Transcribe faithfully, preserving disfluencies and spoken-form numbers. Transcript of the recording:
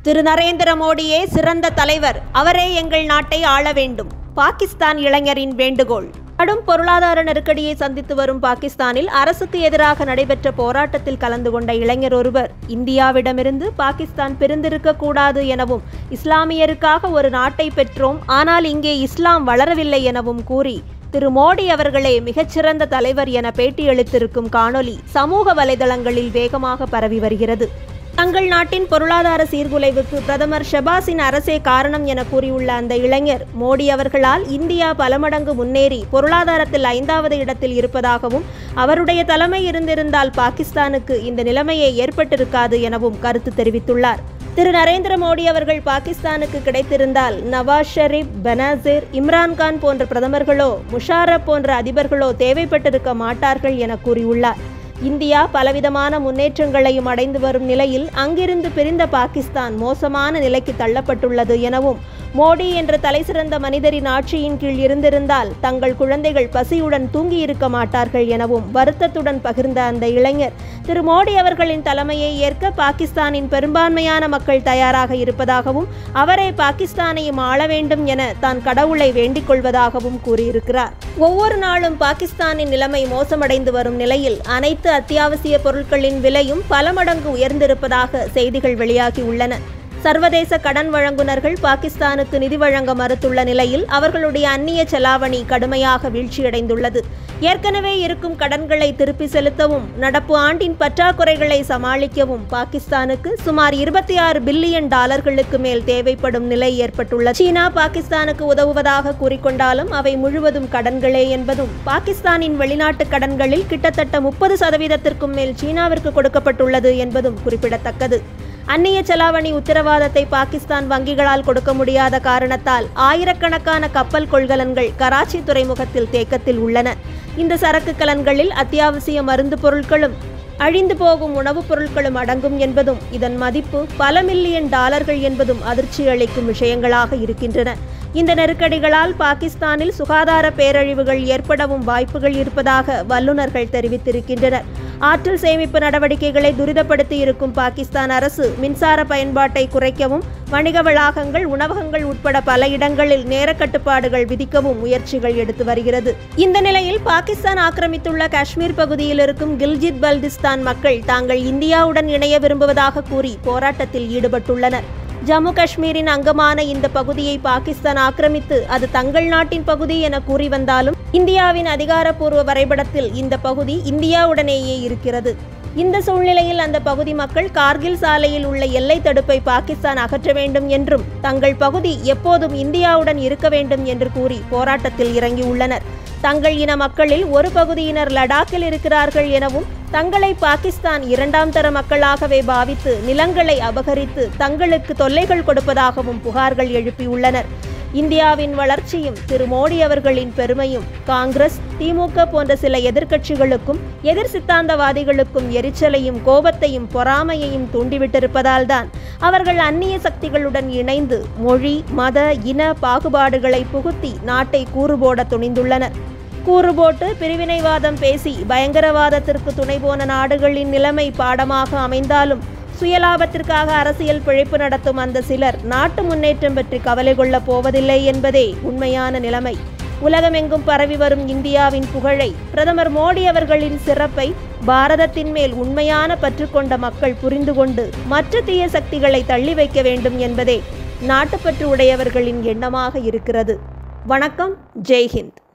திரு நரேந்திர மோடியே சிறந்த தலைவர், அவரே எங்கள் நாட்டை ஆள வேண்டும். பாகிஸ்தான் இளைஞரின் வேண்டுகோள். கடும் பொருளாதார நெருக்கடியை சந்தித்து வரும் பாகிஸ்தானில் அரசுக்கு எதிராக நடைபெற்ற போராட்டத்தில் கலந்து கொண்ட இளைஞர் ஒருவர் இந்தியாவிடமிருந்து பாகிஸ்தான் பிரிந்திருக்க கூடாது எனவும், இஸ்லாமியருக்காக ஒரு நாட்டை பெற்றோம், ஆனால் இங்கே இஸ்லாம் வளரவில்லை எனவும் கூறி திரு மோடி அவர்களே மிகச்சிறந்த தலைவர் என பேட்டியளித்திருக்கும் காணொலி சமூக வலைதளங்களில் வேகமாக பரவி வருகிறது. தங்கள் நாட்டின் பொருளாதார சீர்குலைவுக்கு பிரதமர் ஷெபாஸின் அரசே காரணம் என கூறியுள்ள அந்த இளைஞர், மோடி அவர்களால் இந்தியா பல மடங்கு முன்னேறி பொருளாதாரத்தில் ஐந்தாவது இடத்தில் இருப்பதாகவும், அவருடைய தலைமை இருந்திருந்தால் பாகிஸ்தானுக்கு இந்த நிலைமையே ஏற்பட்டிருக்காது எனவும் கருத்து தெரிவித்துள்ளார். திரு நரேந்திர மோடி அவர்கள் பாகிஸ்தானுக்கு கிடைத்திருந்தால் நவாஸ் ஷெரீப், பெனாசிர், இம்ரான்கான் போன்ற பிரதமர்களோ, முஷாரப் போன்ற அதிபர்களோ தேவைப்பட்டிருக்க மாட்டார்கள் என கூறியுள்ளார். இந்தியா பலவிதமான முன்னேற்றங்களையும் அடைந்து வரும் நிலையில் அங்கிருந்து பிரிந்த பாகிஸ்தான் மோசமான நிலைக்கு தள்ளப்பட்டுள்ளது எனவும், மோடி என்ற தலைசிறந்த மனிதரின் ஆட்சியின் கீழ் இருந்திருந்தால் தங்கள் குழந்தைகள் பசியுடன் தூங்கி இருக்க மாட்டார்கள் எனவும் வருத்தத்துடன் பகிர்ந்த அந்த இளைஞர், திரு மோடி அவர்களின் தலைமையை ஏற்க பாகிஸ்தானின் பெரும்பான்மையான மக்கள் தயாராக இருப்பதாகவும், அவரே பாகிஸ்தானையும் ஆள வேண்டும் என தான் கடவுளை வேண்டிக் கொள்வதாகவும் கூறியிருக்கிறார். ஒவ்வொரு நாளும் பாகிஸ்தானின் நிலைமை மோசமடைந்து வரும் நிலையில் அனைத்து அத்தியாவசிய பொருட்களின் விலையும் பல மடங்கு உயர்ந்திருப்பதாக செய்திகள் வெளியாகி உள்ளன. சர்வதேச கடன் வழங்குனர்கள் பாகிஸ்தானுக்கு நிதி வழங்க மறுத்துள்ள நிலையில் அவர்களுடைய அந்நிய செலாவணி கடுமையாக வீழ்ச்சியடைந்துள்ளது. ஏற்கனவே இருக்கும் கடன்களை திருப்பி செலுத்தவும், நடப்பு ஆண்டின் பற்றாக்குறைகளை சமாளிக்கவும் பாகிஸ்தானுக்கு சுமார் இருபத்தி ஆறு பில்லியன் டாலர்களுக்கு மேல் தேவைப்படும் நிலை ஏற்பட்டுள்ளது. சீனா பாகிஸ்தானுக்கு உதவுவதாக கூறிக்கொண்டாலும் அவை முழுவதும் கடன்களே என்பதும், பாகிஸ்தானின் வெளிநாட்டு கடன்களில் கிட்டத்தட்ட முப்பது சதவீதத்திற்கும் மேல் சீனாவிற்கு கொடுக்கப்பட்டுள்ளது என்பதும் குறிப்பிடத்தக்கது. அந்நிய செலாவணி உத்தரவாதத்தை பாகிஸ்தான் வங்கிகளால் கொடுக்க முடியாத காரணத்தால் ஆயிரக்கணக்கான கப்பல் கொள்கலன்கள் கராச்சி துறைமுகத்தில் தேக்கத்தில் உள்ளன. இந்த சரக்கு கலன்களில் அத்தியாவசிய மருந்து பொருட்களும் அழிந்து போகும் உணவுப் பொருட்களும் அடங்கும் என்பதும், இதன் மதிப்பு பல மில்லியன் டாலர்கள் என்பதும் அதிர்ச்சி அளிக்கும் விஷயங்களாக இருக்கின்றன. இந்த நெருக்கடிகளால் பாகிஸ்தானில் சுகாதார பேரழிவுகள் ஏற்படவும் வாய்ப்புகள் இருப்பதாக வல்லுநர்கள் தெரிவித்திருக்கின்றனர். ஆற்றல் சேமிப்பு நடவடிக்கைகளை துரிதப்படுத்தி இருக்கும் பாகிஸ்தான் அரசு மின்சார பயன்பாட்டை குறைக்கவும், வணிக வளாகங்கள், உணவகங்கள் உட்பட பல இடங்களில் நேர கட்டுப்பாடுகள் விதிக்கவும் முயற்சிகள் எடுத்து வருகிறது. இந்த நிலையில் பாகிஸ்தான் ஆக்கிரமித்துள்ள காஷ்மீர் பகுதியில் இருக்கும் கில்ஜித் பல்திஸ்தான் மக்கள் தாங்கள் இந்தியாவுடன் இணைய விரும்புவதாக கூறி போராட்டத்தில் ஈடுபட்டுள்ளனர். ஜம்மு காஷ்மீரின் அங்கமான இந்த பகுதியை பாகிஸ்தான் ஆக்கிரமித்து அது தங்கள் நாட்டின் பகுதி என கூறி வந்தாலும், இந்தியாவின் அதிகாரப்பூர்வ வரைபடத்தில் இந்த பகுதி இந்தியாவுடனேயே இருக்கிறது. இந்த சூழ்நிலையில் அந்த பகுதி மக்கள் கார்கில் சாலையில் உள்ள எல்லை தடுப்பை பாகிஸ்தான் அகற்ற வேண்டும் என்றும், தங்கள் பகுதி எப்போதும் இந்தியாவுடன் இருக்க வேண்டும் என்று கூறி போராட்டத்தில் இறங்கியுள்ளனர். தங்கள் இன மக்களில் ஒரு பகுதியினர் லடாக்கில் இருக்கிறார்கள் எனவும், தங்களை பாகிஸ்தான் இரண்டாம் தர மக்களாகவே பாவித்து நிலங்களை அபகரித்து தங்களுக்கு தொல்லைகள் கொடுப்பதாகவும் புகார்கள் எழுப்பியுள்ளனர். இந்தியாவின் வளர்ச்சியும் திரு மோடி அவர்களின் பெருமையும் காங்கிரஸ், திமுக போன்ற சில எதிர்க்கட்சிகளுக்கும் எதிர் சித்தாந்தவாதிகளுக்கும் எரிச்சலையும் கோபத்தையும் பொறாமையையும் தூண்டிவிட்டிருப்பதால் தான் அவர்கள் அந்நிய சக்திகளுடன் இணைந்து மொழி, மத, இன பாகுபாடுகளை புகுத்தி நாட்டை கூறுபோட துணிந்துள்ளனர். கூறுபோட்டு பிரிவினைவாதம் பேசி பயங்கரவாதத்திற்கு துணை போன நாடுகளின் நிலைமை பாடமாக அமைந்தாலும், சுயலாபத்திற்காக அரசியல் பிழைப்பு நடத்தும் அந்த சிலர் நாட்டு முன்னேற்றம் பற்றி கவலை கொள்ளப் போவதில்லை என்பதே உண்மையான நிலைமை. உலகமெங்கும் பரவி வரும் இந்தியாவின் புகழை, பிரதமர் மோடி அவர்களின் சிறப்பை, பாரதத்தின் மேல் உண்மையான பற்று கொண்ட மக்கள் புரிந்து கொண்டு மற்ற தீய சக்திகளை தள்ளி வைக்க வேண்டும் என்பதே நாட்டுப்பற்று உடையவர்களின் எண்ணமாக இருக்கிறது. வணக்கம். ஜெய்ஹிந்த்.